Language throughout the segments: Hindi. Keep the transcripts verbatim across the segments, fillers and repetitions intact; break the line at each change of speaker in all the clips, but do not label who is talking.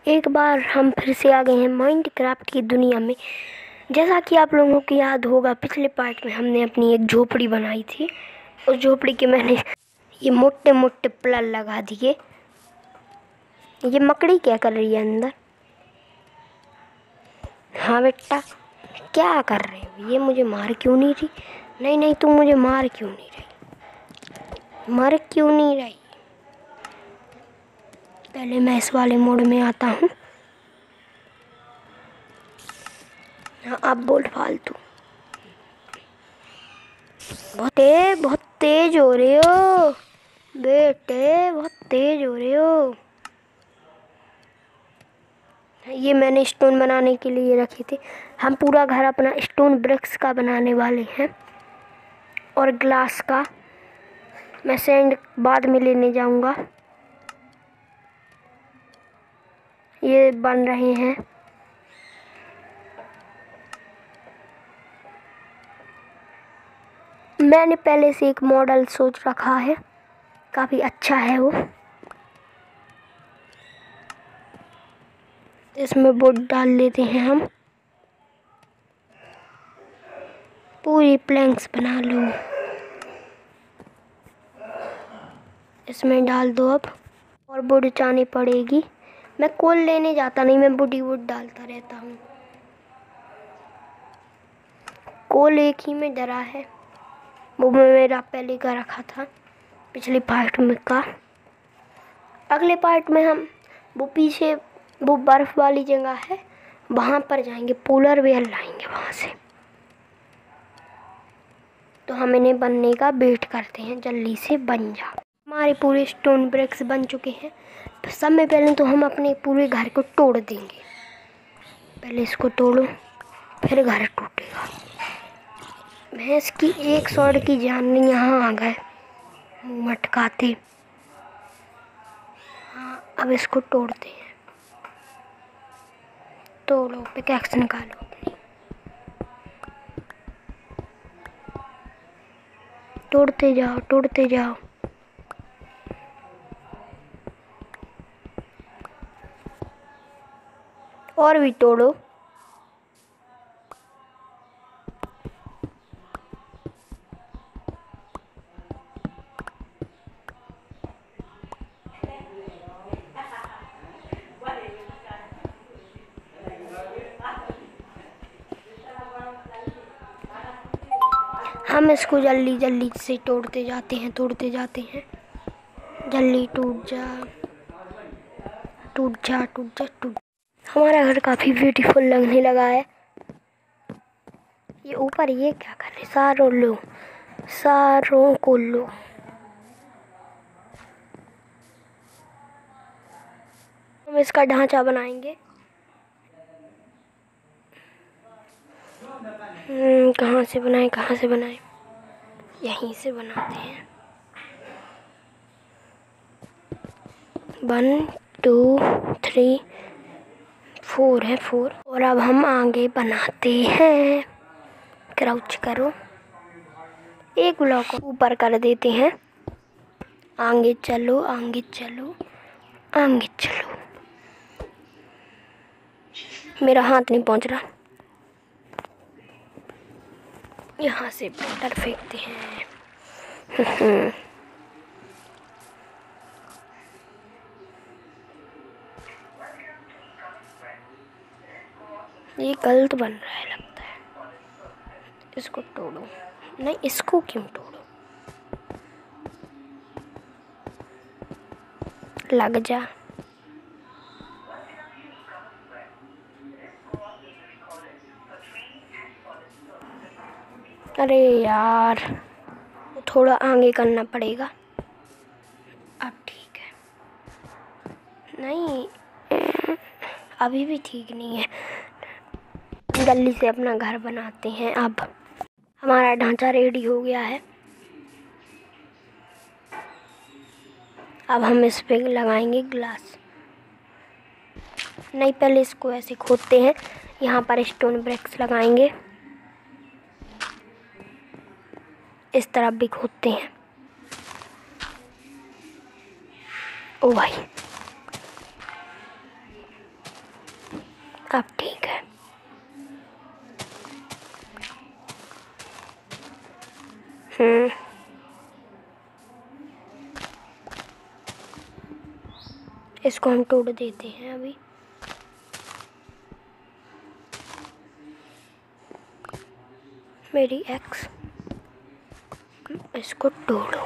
एक बार हम फिर से आ गए हैं माइनक्राफ्ट की दुनिया में। जैसा कि आप लोगों को याद होगा, पिछले पार्ट में हमने अपनी एक झोपड़ी बनाई थी। उस झोपड़ी के मैंने ये मोटे मोटे पिलर लगा दिए। ये मकड़ी क्या कर रही है अंदर? हाँ बेटा, क्या कर रहे हो? ये मुझे मार क्यों नहीं रही? नहीं नहीं, तुम मुझे मार क्यों नहीं रही? मार क्यों नहीं रही? पहले मैं इस वाले मोड में आता हूँ। हाँ, अब बोल फालतू। बहुत तेज बहुत तेज हो रहे हो बेटे, बहुत तेज हो रहे हो। ये मैंने स्टोन बनाने के लिए रखे थे। हम पूरा घर अपना स्टोन ब्रिक्स का बनाने वाले हैं और ग्लास का। मैं सैंड बाद में लेने जाऊंगा। ये बन रहे हैं। मैंने पहले से एक मॉडल सोच रखा है, काफ़ी अच्छा है वो। इसमें वुड डाल लेते हैं हम। पूरी प्लैंक्स बना लो, इसमें डाल दो अब। और वुड चाहनी पड़ेगी। मैं कोल लेने जाता नहीं, मैं वुड ही वुड डालता रहता हूँ। कोल एक ही में डरा है, वो मैं मेरा पहले का रखा था पिछले पार्ट में का। अगले पार्ट में हम वो पीछे वो बर्फ वाली जगह है, वहाँ पर जाएंगे। पोलर बेयर लाएंगे वहाँ से। तो हम इन्हें बनने का वेट करते हैं, जल्दी से बन जा। हमारे पूरे स्टोन ब्रिक्स बन चुके हैं। सब में पहले तो हम अपने पूरे घर को तोड़ देंगे। पहले इसको तोड़ो, फिर घर टूटेगा। भैंस की एक सौड़ की जान नहीं, यहाँ आ गए मुँह मटकाते। हाँ, अब इसको तोड़ते हैं। तोड़ो, पिकैक्स निकालो अपनी। तोड़ते जाओ तोड़ते जाओ। और भी तोड़ो। हम इसको जल्दी जल्दी से तोड़ते जाते हैं, तोड़ते जाते हैं। जल्दी टूट जा टूट जा टूट जा टूट। हमारा घर काफ़ी ब्यूटीफुल लगने लगा है। ये ऊपर ये क्या कर रहे? सारों लो, सारों को लो। हम इसका ढांचा बनाएंगे। हम्म, कहाँ से बनाए कहाँ से बनाए? यहीं से बनाते हैं। वन टू थ्री फोर है, फोर। और अब हम आगे बनाते हैं। क्राउच करो, एक ब्लॉक ऊपर कर देते हैं। आगे चलो आगे चलो आगे चलो। मेरा हाथ नहीं पहुंच रहा। यहाँ से बटर फेंकते हैं। ये गलत बन रहा है लगता है। इसको तोड़ो। नहीं, इसको क्यों तोड़ो? लग जा। अरे यार, थोड़ा आगे करना पड़ेगा। अब ठीक है। नहीं, अभी भी ठीक नहीं है। जल्दी से अपना घर बनाते हैं। अब हमारा ढांचा रेडी हो गया है। अब हम इस पे लगाएंगे ग्लास। नहीं, पहले इसको ऐसे खोदते हैं। यहाँ पर स्टोन ब्रिक्स लगाएंगे। इस तरफ भी खोदते हैं। ओ भाई, अब ठीक है। हम्म इसको हम तोड़ देते हैं अभी। मेरी एक्स, इसको तोड़ो।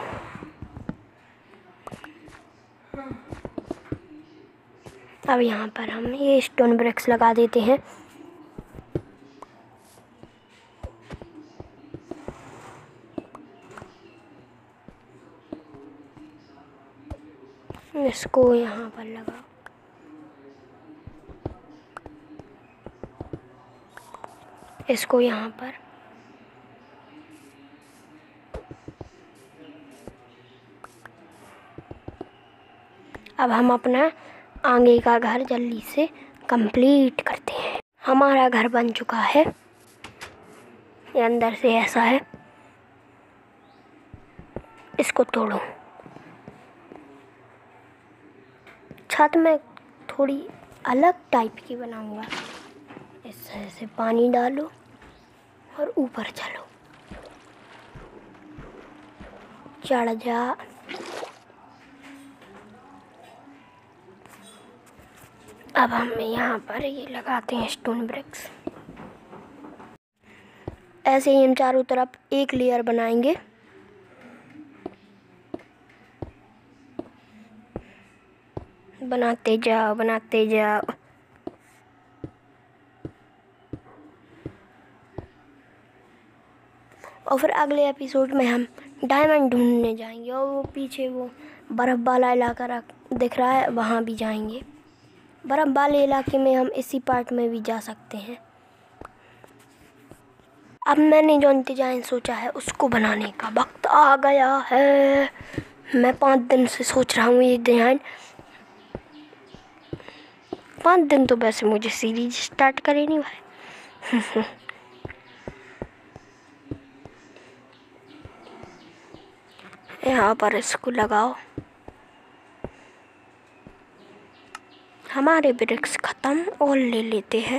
अब यहाँ पर हम ये स्टोन ब्रिक्स लगा देते हैं। इसको यहाँ पर लगाओ। इसको यहाँ पर। अब हम अपना आगे का घर जल्दी से कंप्लीट करते हैं। हमारा घर बन चुका है। ये अंदर से ऐसा है। इसको तोड़ो। छत में थोड़ी अलग टाइप की बनाऊंगा। इस तरह से पानी डालो और ऊपर चलो, चढ़ जा। अब हम यहाँ पर ये लगाते हैं स्टोन ब्रिक्स। ऐसे ही हम चारों तरफ एक लेयर बनाएंगे। बनाते जाओ, बनाते जाओ। और फिर अगले एपिसोड में हम डायमंड ढूंढने जाएंगे और वो पीछे वो बर्फ़ वाला इलाका दिख रहा है, वहाँ भी जाएंगे। बर्फ़ वाले इलाके में हम इसी पार्ट में भी जा सकते हैं। अब मैंने जो डिज़ाइन सोचा है उसको बनाने का वक्त आ गया है। मैं पाँच दिन से सोच रहा हूँ ये डिज़ाइन। पाँच दिन तो वैसे मुझे सीरीज स्टार्ट करे नहीं भाई। यहाँ पर इसको लगाओ। हमारे ब्रिक्स ख़त्म और ले लेते हैं।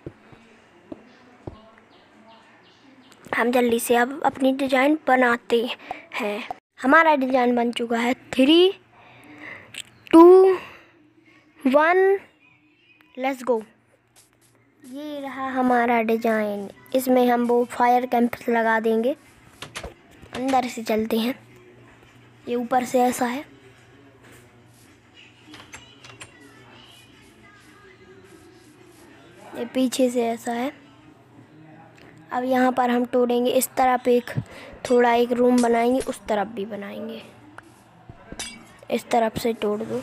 हम जल्दी से अब अपनी डिज़ाइन बनाते हैं। हमारा डिज़ाइन बन चुका है। Three two one let's go. ये रहा हमारा डिज़ाइन। इसमें हम वो फायर कैंप्स लगा देंगे। अंदर से चलते हैं। ये ऊपर से ऐसा है। ये पीछे से ऐसा है। अब यहाँ पर हम तोड़ेंगे। इस तरफ एक थोड़ा एक रूम बनाएंगे, उस तरफ भी बनाएंगे। इस तरफ से तोड़ दो।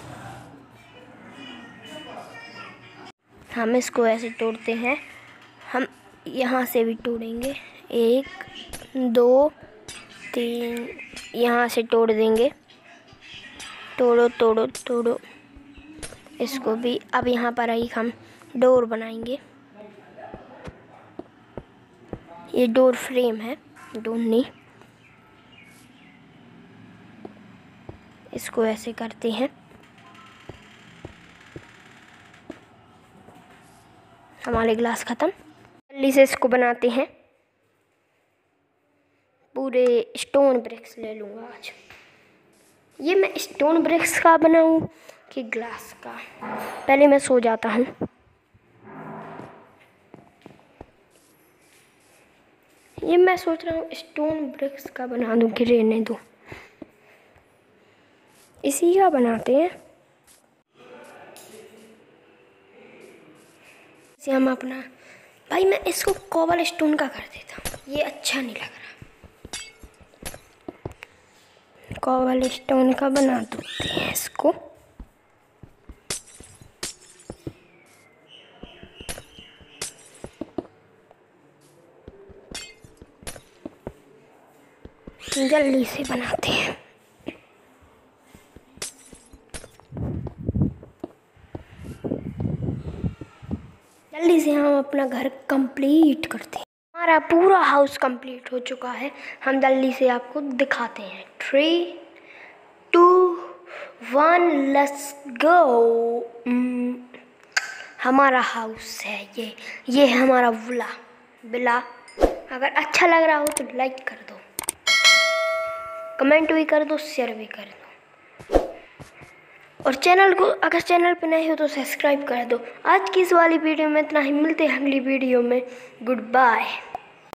हम इसको ऐसे तोड़ते हैं। हम यहाँ से भी तोड़ेंगे। एक दो तीन, यहाँ से तोड़ देंगे। तोड़ो तोड़ो तोड़ो इसको भी। अब यहाँ पर एक हम डोर बनाएंगे। ये डोर फ्रेम है, डोर नहीं। इसको ऐसे करते हैं। हमारे ग्लास ख़त्म। जल्दी से इसको बनाते हैं। पूरे स्टोन ब्रिक्स ले लूँगा आज। ये मैं स्टोन ब्रिक्स का बनाऊँ कि ग्लास का? पहले मैं सो जाता हूँ। ये मैं सोच रहा हूँ स्टोन ब्रिक्स का बना दूँ कि रहने दूँ। इसी का बनाते हैं। इसे हम अपना भाई मैं इसको कोबल स्टोन का कर देता हूँ। ये अच्छा नहीं लग रहा। कोबल स्टोन का बना देते हैं इसको। जल्दी से बनाते हैं। जल्दी से हम अपना घर कंप्लीट करते हैं। हमारा पूरा हाउस कंप्लीट हो चुका है। हम जल्दी से आपको दिखाते हैं। Three two one let's go. हमारा हाउस है ये ये है हमारा विला विला। अगर अच्छा लग रहा हो तो लाइक कर दो, कमेंट भी कर दो, शेयर भी कर दो, और चैनल को अगर चैनल पे नए हो तो सब्सक्राइब कर दो। आज की इस वाली वीडियो में इतना ही, मिलते हैं अगली वीडियो में। Good bye.